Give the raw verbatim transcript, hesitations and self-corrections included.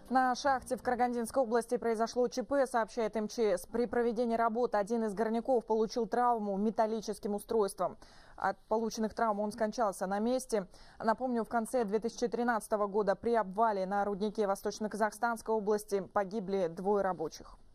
На шахте в Карагандинской области произошло ЧП, сообщает МЧС. При проведении работ один из горняков получил травму металлическим устройством. От полученных травм он скончался на месте. Напомню, в конце две тысячи тринадцатого года при обвале на руднике Восточно-Казахстанской области погибли двое рабочих.